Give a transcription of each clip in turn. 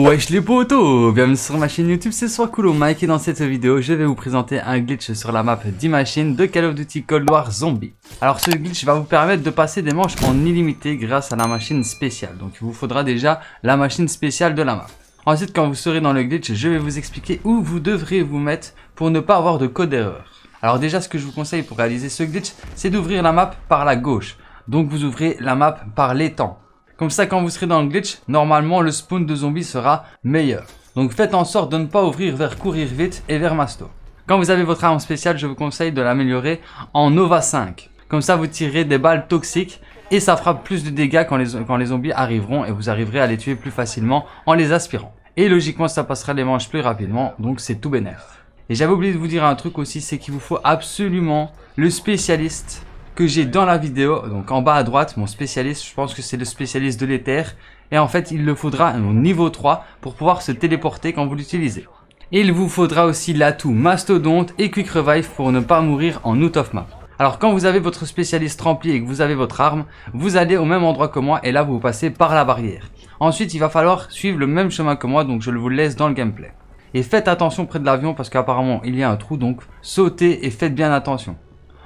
Wesh les potos, bienvenue sur ma chaîne YouTube, c'est Soiscool Mike et dans cette vidéo je vais vous présenter un glitch sur la map d'Imagine de Call of Duty Cold War Zombie. Alors ce glitch va vous permettre de passer des manches en illimité grâce à la machine spéciale, donc il vous faudra déjà la machine spéciale de la map. Ensuite quand vous serez dans le glitch, je vais vous expliquer où vous devrez vous mettre pour ne pas avoir de code d'erreur. Alors déjà ce que je vous conseille pour réaliser ce glitch, c'est d'ouvrir la map par la gauche, donc vous ouvrez la map par l'étang. Comme ça, quand vous serez dans le glitch, normalement le spawn de zombies sera meilleur. Donc faites en sorte de ne pas ouvrir vers courir vite et vers masto. Quand vous avez votre arme spéciale, je vous conseille de l'améliorer en Nova 5. Comme ça, vous tirerez des balles toxiques et ça fera plus de dégâts quand les zombies arriveront et vous arriverez à les tuer plus facilement en les aspirant. Et logiquement, ça passera les manches plus rapidement, donc c'est tout bénef. Et j'avais oublié de vous dire un truc aussi, c'est qu'il vous faut absolument le spécialiste que j'ai dans la vidéo, donc en bas à droite, mon spécialiste, je pense que c'est le spécialiste de l'éther, et en fait il le faudra au niveau 3 pour pouvoir se téléporter quand vous l'utilisez. Et il vous faudra aussi l'atout Mastodonte et Quick Revive pour ne pas mourir en out of map. Alors quand vous avez votre spécialiste rempli et que vous avez votre arme, vous allez au même endroit que moi et là vous passez par la barrière. Ensuite il va falloir suivre le même chemin que moi, donc je vous le laisse dans le gameplay. Et faites attention près de l'avion parce qu'apparemment il y a un trou, donc sautez et faites bien attention.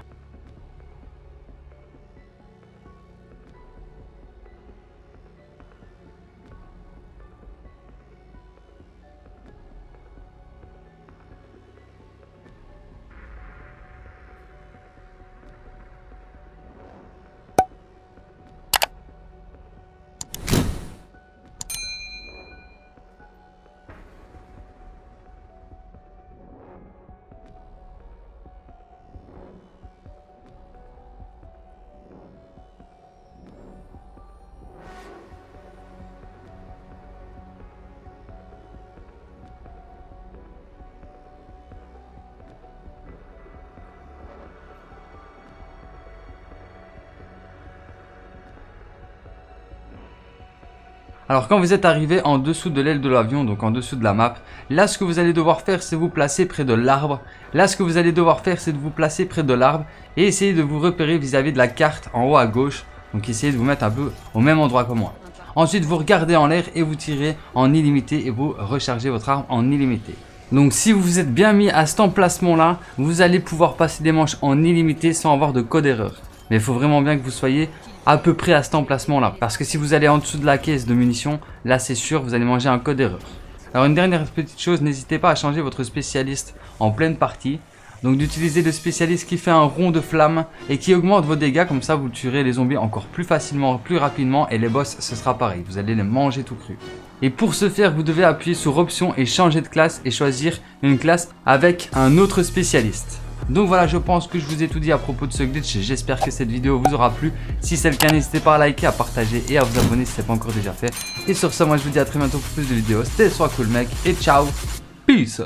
Alors quand vous êtes arrivé en dessous de l'aile de l'avion, donc en dessous de la map, là ce que vous allez devoir faire c'est vous placer près de l'arbre. Là ce que vous allez devoir faire c'est de vous placer près de l'arbre et essayer de vous repérer vis-à-vis de la carte en haut à gauche. Donc essayez de vous mettre un peu au même endroit que moi. Ensuite vous regardez en l'air et vous tirez en illimité et vous rechargez votre arme en illimité. Donc si vous vous êtes bien mis à cet emplacement là, vous allez pouvoir passer des manches en illimité sans avoir de code erreur. Mais il faut vraiment bien que vous soyez à peu près à cet emplacement là. Parce que si vous allez en dessous de la caisse de munitions, là c'est sûr vous allez manger un code d'erreur. Alors une dernière petite chose, n'hésitez pas à changer votre spécialiste en pleine partie. Donc d'utiliser le spécialiste qui fait un rond de flamme et qui augmente vos dégâts. Comme ça vous tuerez les zombies encore plus facilement, plus rapidement. Et les boss ce sera pareil, vous allez les manger tout cru. Et pour ce faire vous devez appuyer sur option et changer de classe et choisir une classe avec un autre spécialiste. Donc voilà, je pense que je vous ai tout dit à propos de ce glitch. J'espère que cette vidéo vous aura plu. Si c'est le cas, n'hésitez pas à liker, à partager et à vous abonner si ce n'est pas encore déjà fait. Et sur ce, moi je vous dis à très bientôt pour plus de vidéos. C'était Soiscool mec et ciao. Peace.